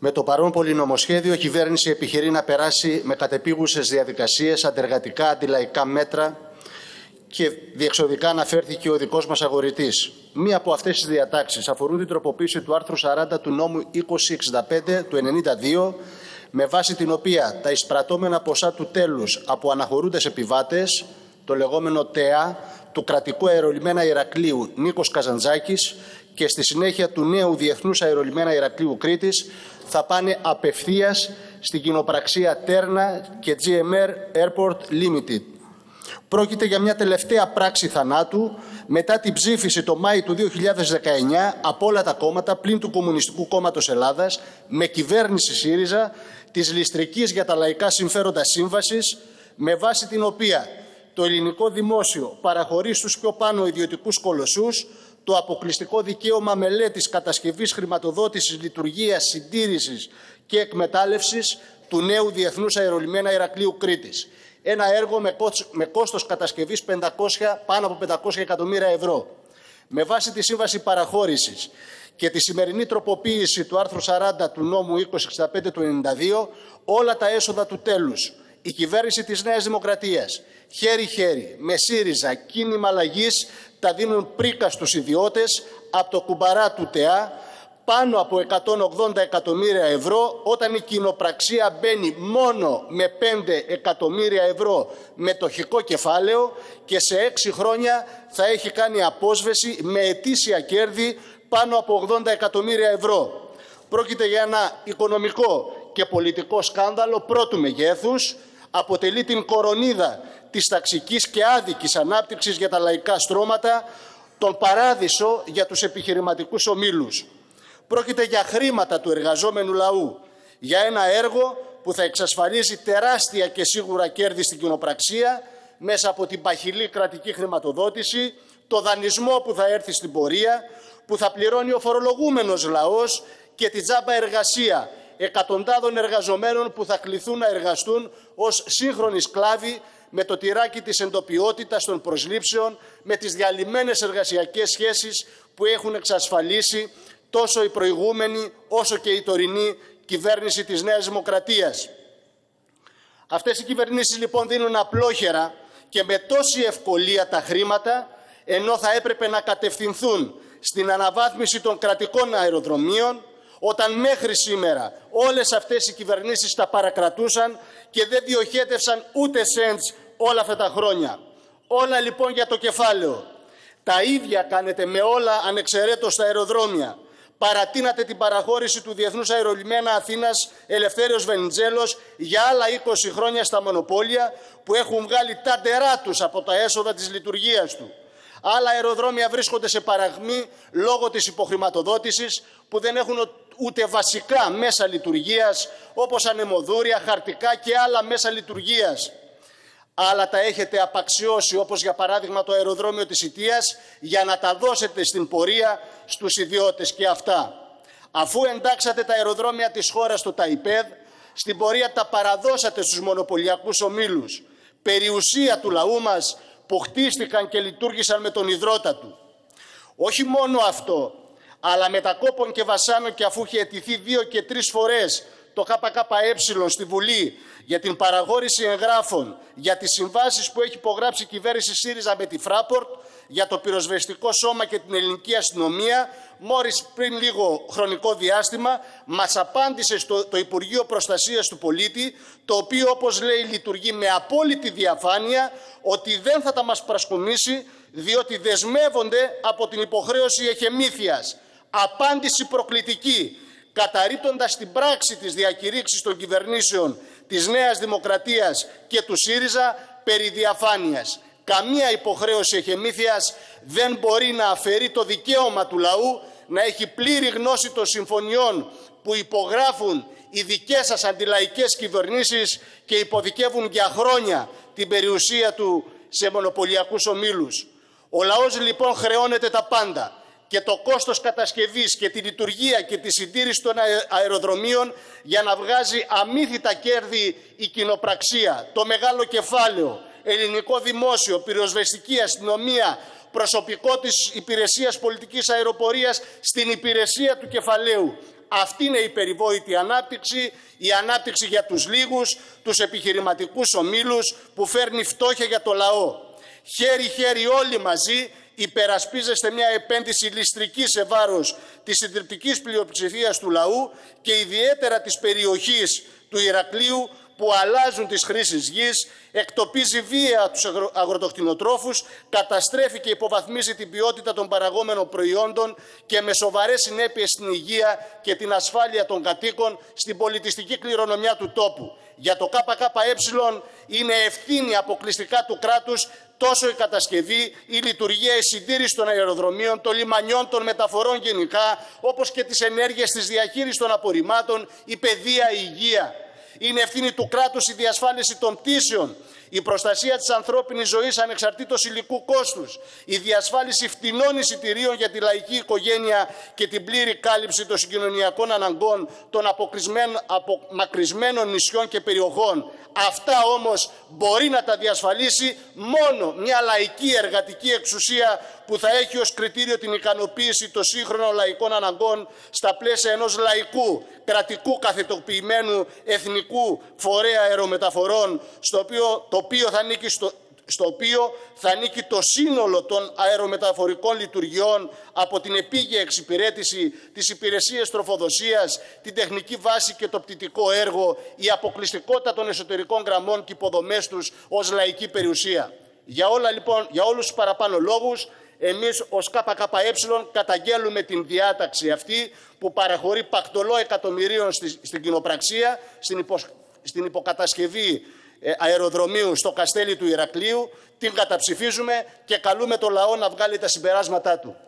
Με το παρόν πολυνομοσχέδιο, η κυβέρνηση επιχειρεί να περάσει με κατεπίγουσες διαδικασίες, αντεργατικά, αντιλαϊκά μέτρα και διεξοδικά αναφέρθηκε ο δικός μας αγορητής. Μία από αυτές τις διατάξεις αφορούν την τροποποίηση του άρθρου 40 του νόμου 2065 του 1992, με βάση την οποία τα εισπρατώμενα ποσά του τέλους από αναχωρούντες επιβάτες, το λεγόμενο ΤΕΑ, του κρατικού αερολιμένα Ηρακλείου Νίκος Καζαντζάκης και στη συνέχεια του νέου Διεθνούς Αερολιμένα Ηρακλείου Κρήτης θα πάνε απευθείας στην κοινοπραξία Τέρνα και GMR Airport Limited. Πρόκειται για μια τελευταία πράξη θανάτου μετά την ψήφιση το Μάη του 2019 από όλα τα κόμματα πλην του Κομμουνιστικού Κόμματος Ελλάδας με κυβέρνηση ΣΥΡΙΖΑ της ληστρικής για τα λαϊκά συμφέροντα σύμβασης, με βάση την οποία το ελληνικό δημόσιο παραχωρεί στους πιο πάνω ιδιωτικούς κολοσσούς το αποκλειστικό δικαίωμα μελέτης, κατασκευής, χρηματοδότησης, λειτουργίας, συντήρησης και εκμετάλλευσης του νέου Διεθνούς Αερολιμένα Ηρακλείου Κρήτης. Ένα έργο με κόστος κατασκευής πάνω από 500 εκατομμύρια ευρώ. Με βάση τη σύμβαση παραχώρησης και τη σημερινή τροποποίηση του άρθρου 40 του νόμου 2065 του 1992, όλα τα έσοδα του τέλους, η κυβέρνηση της Νέας Δημοκρατίας, χέρι-χέρι, με ΣΥΡΙΖΑ, κίνημα αλλαγής, τα δίνουν πρίκα στους ιδιώτες από το κουμπαρά του ΤΕΑ, πάνω από 180 εκατομμύρια ευρώ, όταν η κοινοπραξία μπαίνει μόνο με 5 εκατομμύρια ευρώ μετοχικό κεφάλαιο και σε 6 χρόνια θα έχει κάνει απόσβεση με ετήσια κέρδη πάνω από 80 εκατομμύρια ευρώ. Πρόκειται για ένα οικονομικό και πολιτικό σκάνδαλο πρώτου μεγέθους, αποτελεί την κορονίδα της ταξικής και άδικης ανάπτυξης για τα λαϊκά στρώματα, τον παράδεισο για τους επιχειρηματικούς ομίλους. Πρόκειται για χρήματα του εργαζόμενου λαού, για ένα έργο που θα εξασφαλίζει τεράστια και σίγουρα κέρδη στην κοινοπραξία μέσα από την παχυλή κρατική χρηματοδότηση, το δανεισμό που θα έρθει στην πορεία, που θα πληρώνει ο φορολογούμενος λαός και τη τζάμπα εργασία εκατοντάδων εργαζομένων που θα κληθούν να εργαστούν ως σύγχρονοι σκλάβοι με το τυράκι της εντοπιότητας των προσλήψεων, με τις διαλυμένες εργασιακές σχέσεις που έχουν εξασφαλίσει τόσο η προηγούμενη όσο και η τωρινή κυβέρνηση της Νέας Δημοκρατίας. Αυτές οι κυβερνήσεις λοιπόν δίνουν απλόχερα και με τόση ευκολία τα χρήματα, ενώ θα έπρεπε να κατευθυνθούν στην αναβάθμιση των κρατικών αεροδρομίων, όταν μέχρι σήμερα όλες αυτές οι κυβερνήσεις τα παρακρατούσαν και δεν διοχέτευσαν ούτε σέντς όλα αυτά τα χρόνια. Όλα λοιπόν για το κεφάλαιο. Τα ίδια κάνετε με όλα ανεξαιρέτως τα αεροδρόμια. Παρατείνατε την παραχώρηση του Διεθνούς Αερολιμένα Αθήνας Ελευθέριος Βενιζέλος για άλλα 20 χρόνια στα μονοπόλια που έχουν βγάλει τα ντερά τους από τα έσοδα της λειτουργίας του. Άλλα αεροδρόμια βρίσκονται σε παραγμή λόγω της υποχρηματοδότησης που δεν έχουν ούτε βασικά μέσα λειτουργίας όπως ανεμοδούρια, χαρτικά και άλλα μέσα λειτουργίας. Άλλα τα έχετε απαξιώσει, όπως για παράδειγμα το αεροδρόμιο της Ιτίας, για να τα δώσετε στην πορεία στους ιδιώτες και αυτά. Αφού εντάξατε τα αεροδρόμια της χώρας στο ΤΑΙΠΕΔ, στην πορεία τα παραδώσατε στους μονοπωλιακούς ομίλους, περιουσία του λαού μας που χτίστηκαν και λειτουργήσαν με τον ιδρώτα του. Όχι μόνο αυτό, αλλά μετακόπων και βασάνων, και αφού είχε αιτηθεί 2 και 3 φορές το ΚΚΕ στη Βουλή για την παραχώρηση εγγράφων, για τις συμβάσεις που έχει υπογράψει η κυβέρνηση ΣΥΡΙΖΑ με τη Fraport, για το πυροσβεστικό σώμα και την ελληνική αστυνομία, μόλις πριν λίγο χρονικό διάστημα μας απάντησε το Υπουργείο Προστασίας του Πολίτη, το οποίο όπως λέει λειτουργεί με απόλυτη διαφάνεια, ότι δεν θα τα μας πρασκουμίσει διότι δεσμεύονται από την υποχρέωση εχεμήθειας. Απάντηση προκλητική, καταρρίπτοντας την πράξη της διακηρύξης των κυβερνήσεων της Νέας Δημοκρατίας και του ΣΥΡΙΖΑ περί διαφάνειας. Καμία υποχρέωση εχεμήθειας δεν μπορεί να αφαιρεί το δικαίωμα του λαού να έχει πλήρη γνώση των συμφωνιών που υπογράφουν οι δικές σας αντιλαϊκές κυβερνήσεις και υποδικεύουν για χρόνια την περιουσία του σε μονοπωλιακούς ομίλους. Ο λαός λοιπόν χρεώνεται τα πάντα, και το κόστος κατασκευής και τη λειτουργία και τη συντήρηση των αεροδρομίων, για να βγάζει αμύθιτα κέρδη η κοινοπραξία, το μεγάλο κεφάλαιο, ελληνικό δημόσιο, πυροσβεστική αστυνομία, προσωπικό της υπηρεσίας πολιτικής αεροπορίας στην υπηρεσία του κεφαλαίου. Αυτή είναι η περιβόητη ανάπτυξη, η ανάπτυξη για τους λίγους, τους επιχειρηματικούς ομίλους που φέρνει φτώχεια για το λαό. Χέρι-χέρι όλοι μαζί υπερασπίζεστε μια επένδυση ληστρική σε βάρος της συντριπτικής πλειοψηφίας του λαού και ιδιαίτερα της περιοχής του Ηρακλείου, που αλλάζουν τις χρήσεις γης, εκτοπίζει βία τους αγροτοκτηνοτρόφους, καταστρέφει και υποβαθμίζει την ποιότητα των παραγόμενων προϊόντων και με σοβαρές συνέπειες στην υγεία και την ασφάλεια των κατοίκων στην πολιτιστική κληρονομιά του τόπου. Για το ΚΚΕ είναι ευθύνη αποκλειστικά του κράτους τόσο η κατασκευή, η λειτουργία, η συντήρηση των αεροδρομίων, των λιμανιών, των μεταφορών γενικά, όπως και τις ενέργειες της διαχείρισης των απορριμμάτων, η παιδεία, η υγεία. Είναι ευθύνη του κράτους η διασφάλιση των πτήσεων, η προστασία της ανθρώπινης ζωής ανεξαρτήτως υλικού κόστους, η διασφάλιση φτηνών εισιτηρίων για τη λαϊκή οικογένεια και την πλήρη κάλυψη των συγκοινωνιακών αναγκών των απομακρυσμένων νησιών και περιοχών. Αυτά όμως μπορεί να τα διασφαλίσει μόνο μια λαϊκή εργατική εξουσία που θα έχει ως κριτήριο την ικανοποίηση των σύγχρονων λαϊκών αναγκών στα πλαίσια ενός λαϊκού, κρατικού, καθετοποιημένου εθνικού φορέα αερομεταφορών, το οποίο θα ανήκει το σύνολο των αερομεταφορικών λειτουργιών, από την επίγεια εξυπηρέτηση, τις υπηρεσίες τροφοδοσίας, την τεχνική βάση και το πτυτικό έργο, η αποκλειστικότητα των εσωτερικών γραμμών και υποδομές τους ως λαϊκή περιουσία. Για όλους τους παραπάνω λόγους, εμείς ως ΚΚΕ καταγγέλουμε την διάταξη αυτή που παραχωρεί πακτολό εκατομμυρίων στην κοινοπραξία, στην υποκατασκευή αεροδρομίου στο Καστέλι του Ηρακλείου. Την καταψηφίζουμε και καλούμε το λαό να βγάλει τα συμπεράσματά του.